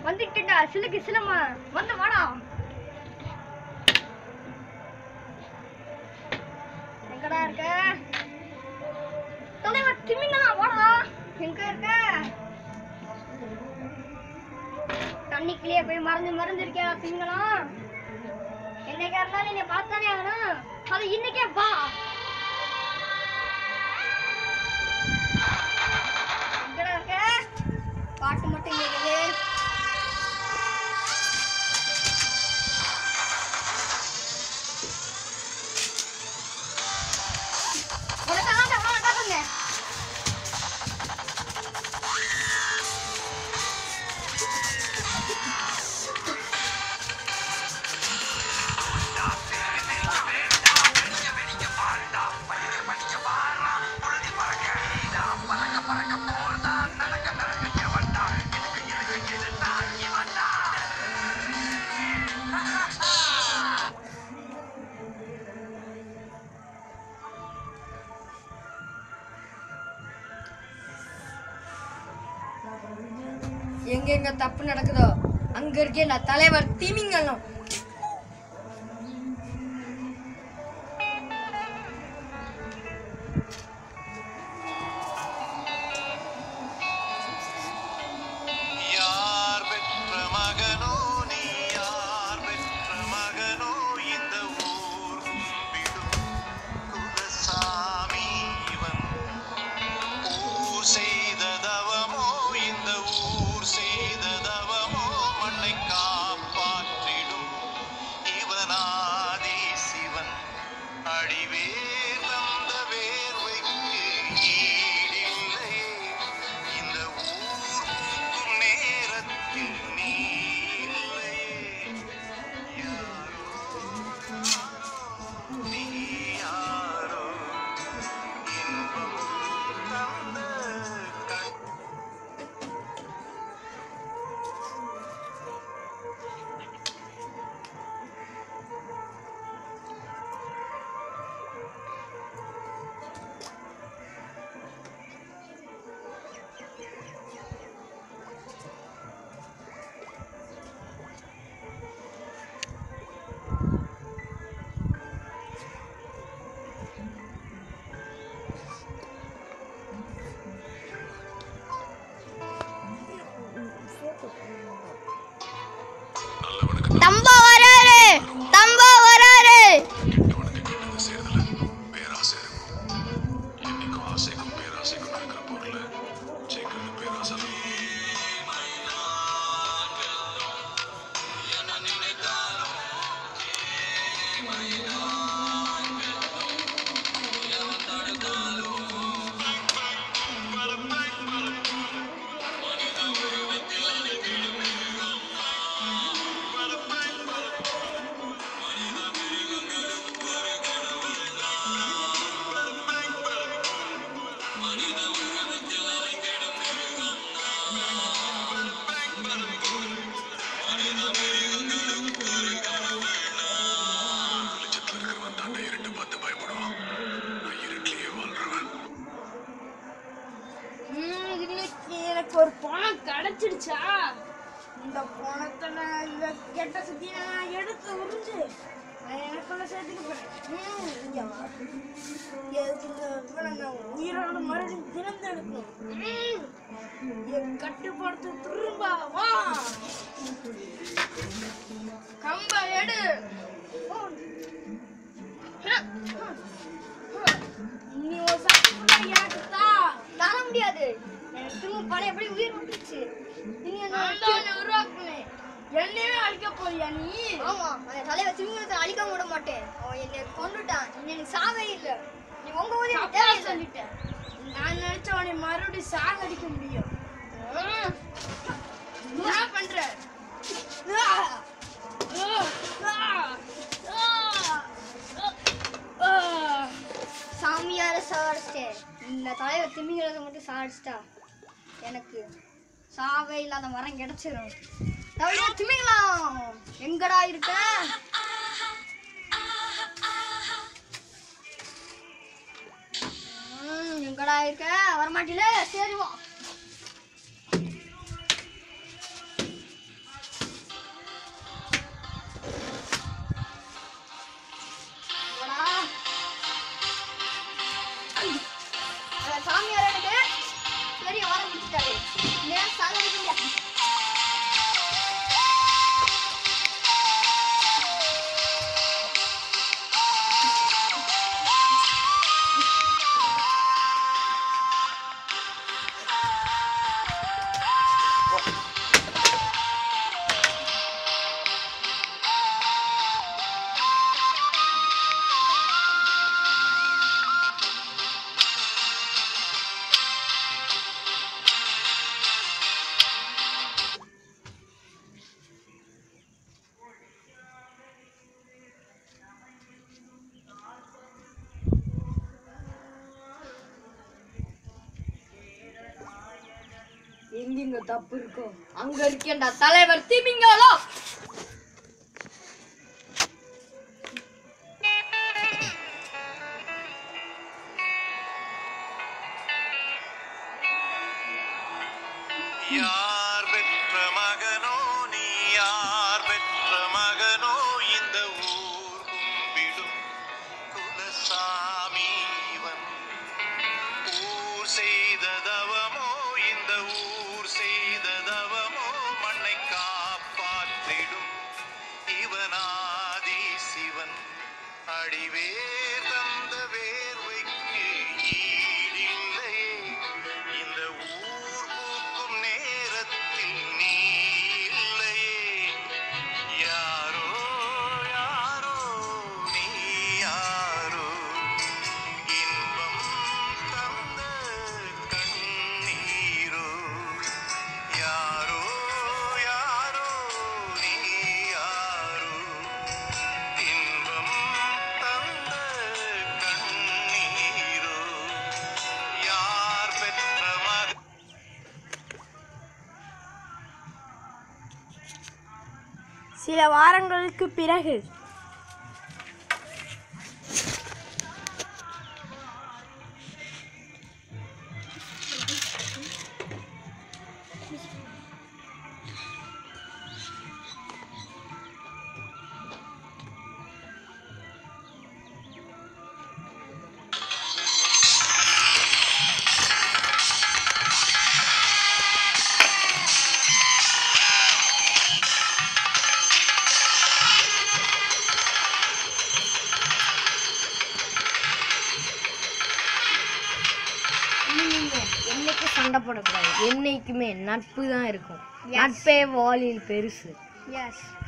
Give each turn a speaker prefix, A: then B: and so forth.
A: வந்துட்டா சிலுக்கு சிலமா வந்து வாடா. எங்கடா இருக்க தலைவர் திமிங்கலா? வாடா. எங்க இருக்க? தண்ணிக்குள்ளேயே போய் மறந்து இருக்கியா திமிங்கலா? என்னைக்கா இருந்தாலும் நீ பார்த்தானே ஆகணும். அது இன்னைக்கே வா. எங்கடா இருக்க? பாட்டு மட்டும் கேக்குது. எங்க தப்பு நடக்குதோ அங்க இருக்கே நான் தலைவர் திமிங்கலம். தம்பா வராரு. எனக்கு ஒரு பணம் கிடைச்சிடுச்சா? இந்த பணத்தை நான் கெட்ட சுத்தி எடுத்து உறிஞ்சு எனக்குள்ள சேர்த்துக்க போறேன். உயிரோட மறுபடியும் திறந்தெடுக்கும் என் கட்டுப்படுத்த திரும்ப வா. கம்ப எடு. நீ ஒரு சக்தி எனக்கு தர முடியாது. எனக்கு திரும்ப பணம் எப்படி உயிர் விட்டுச்சு? உருவாக்குனேன். என்னையே அழிக்க போறியா நீ? ஆமா, அந்த தலைவர் திமிங்கலத்தை அழிக்க விட மாட்டேன். அவன் என்னை கொண்டுட்டான். எனக்கு சாவே இல்லை. நீ உங்க ஊரே தேவை சொல்லிட்டேன். நான் நினைச்ச அவனை மறுபடியும் சாகடிக்க முடியும். என்ன பண்ற? சாமியார சாடிச்சிட்டேன். இந்த தலைவர் திமிங்கலத்தை மட்டும் சாடிச்சிட்டா எனக்கு சாவே இல்லாத மரம் கிடைச்சிடும். திமிங்கலம் எங்கடா இருக்க? எங்கடா இருக்க? வரமாட்டில? சரி வா. எங்க தப்பு இருக்கோ அங்க இருக்கேன்டா தலைவர் திமிங்கலம்.
B: யார் பெற்ற மகனோ நீ, யார் பெற்ற மகனோ இந்த ஊர் கும்பிடும் குலசாமி இவன். ஊர் செய்த தவமோ இந்த ஊர் செய்த தவமோ மண்ணை காப்பாற்றிடும் இவனாதி சிவன். அடிவேர் தந்த வேர்வைக்கு ஈடில்லையே இந்த ஊர் பூக்கும் நேரத்தில் நீ இல்லையே. யாரோ யாரோ நீ யாரோ, இன்பம் தந்த கண்ணீரோ. யாரோ யாரோ நீ யாரோ, இன்பம் தந்த கண்ணீரோ. யார் பெற்ற மகன்.
A: சில வாரங்களுக்கு பிறகு என்னைக்கு சண்டை போடக்கூடாது, என்னைக்குமே நட்பு தான் இருக்கும். நட்பே வாலில் பெருசு. எஸ்.